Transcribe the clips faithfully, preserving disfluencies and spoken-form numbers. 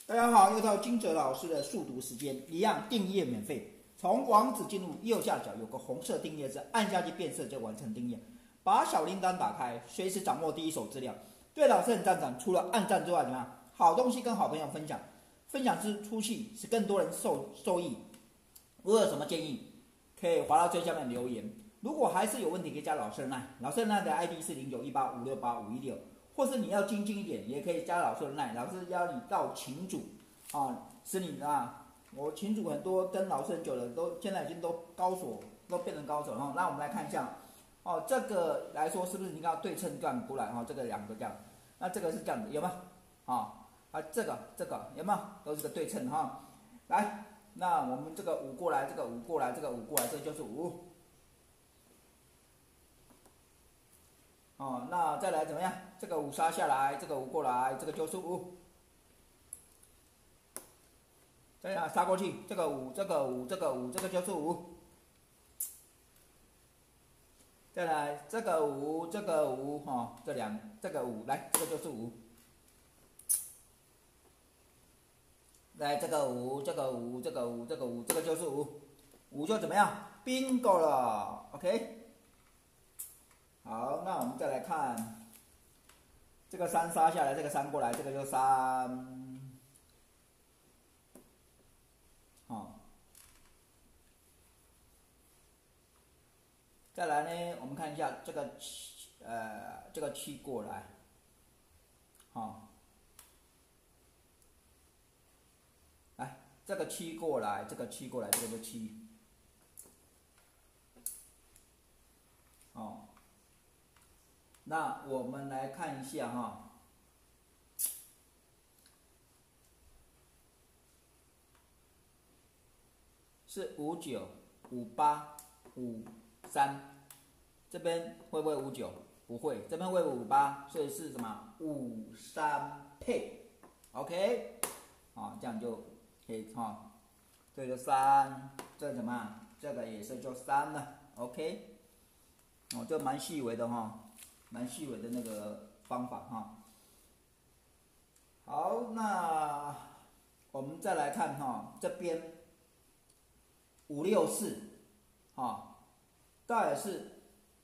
大家好，又到金哲老师的速读时间，一样订阅免费。从网址进入右下角有个红色订阅字，按下去变色就完成订阅。把小铃铛打开，随时掌握第一手资料。对老师很赞赏，除了按赞之外，怎么样？好东西跟好朋友分享，分享之出去，使更多人受受益。如果有什么建议，可以滑到最下面留言。如果还是有问题，可以加老师的 line， 老师的 line 的 I D 是零九一八五六八五一六。或是你要精进一点，也可以加老师的 line， 老师邀你到群组啊，使你啊，我群组很多跟老师很久了，都现在已经都高手，都变成高手哈。那我们来看一下，哦，这个来说是不是你看对称段过来哈？这个两个这样，那这个是这样的，有没有？啊啊，这个这个有没有？都是个对称哈。来，那我们这个五过来，这个五过来，这个五过来，这个就是五。哦，那再来怎么样？这个五杀下来，这个五过来，这个就是五。再来杀过去，这个五，这个五，这个五，这个就是五。再来这个五，这个五，哈、哦，这两这个五，来这个就是五。来这个五，这个五，这个五，这个五，这个就是五。五就怎么样 ？bingo 了 ，OK。好，那我们再来看这个三杀下来，这个三过来，这个就三，哦。再来呢，我们看一下这个七，呃，这个七过来，好、哦，来这个七过来，这个七过来，这个就七，哦。那我们来看一下哈，是五九、五八、五三，这边会不会五九？不会，这边会五八，所以是什么？五三配 ，OK， 好，这样就可以哈，这个就三，这个什么？这个也是就三了 ，OK， 哦，这蛮细微的哈。蛮细微的那个方法哈。好，那我们再来看哈，这边五六四，哈，到底是，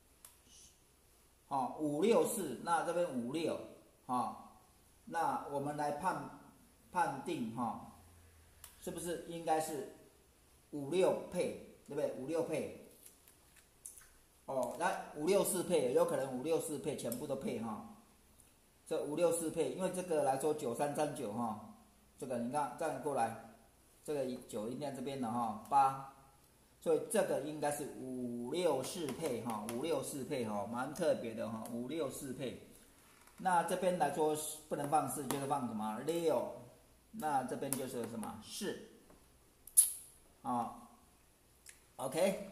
好五六四，那这边五六，哈，那我们来判判定哈，是不是应该是五六配，对不对？五六配。哦，来五六四配，有可能五六四配全部都配哈。这五六四配，因为这个来说九三三九哈，这个你看这样过来，这个九应该这边的哈八，所以这个应该是五六四配哈，五六四配哈，蛮特别的哈，五六四配。那这边来说不能放四，就是放什么六，那这边就是什么四，啊 ，OK。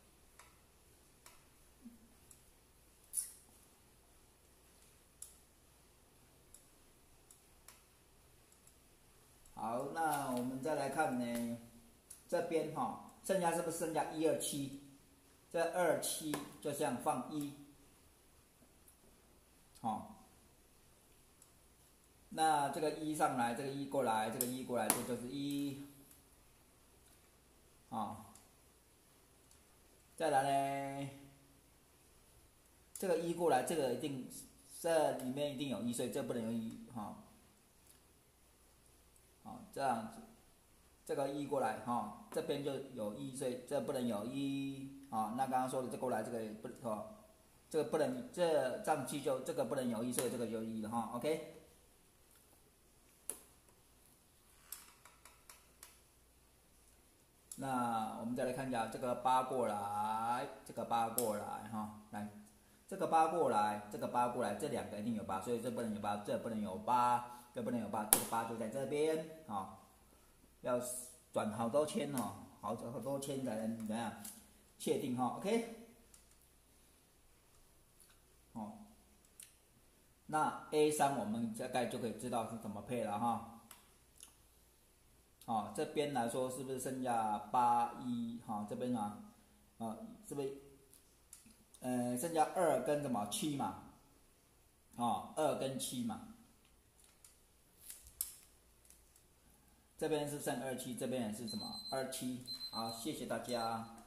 好，那我们再来看呢，这边哈、哦，剩下是不是剩下一二七？这二七就这样放一，好、哦，那这个一上来，这个一过来，这个一过来，这就是一，啊、哦，再来呢，这个一过来，这个一定这里面一定有一，所以这不能有一，哈、哦。好，这样子，这个一过来哈、哦，这边就有一，所以这不能有一啊、哦。那刚刚说的这过来这个也不哦，这个不能这账期就这个不能有一，所以这个就一了哈、哦。OK。那我们再来看一下这个八过来，这个八过来哈、哦，来，这个八过来，这个八过来，这两个一定有八，所以这不能有八，这不能有八。这不能有八，这个八就在这边啊、哦，要转好多圈哦，好好多圈才能怎样确定哈、哦、，OK， 哦，那 A 三我们大概就可以知道是怎么配了哈，哦，这边来说是不是剩下八一哈？这边啊，啊是不是呃剩下二跟什么七嘛？啊、哦，二跟七嘛。 这边是剩二七，这边也是什么二七。好，谢谢大家。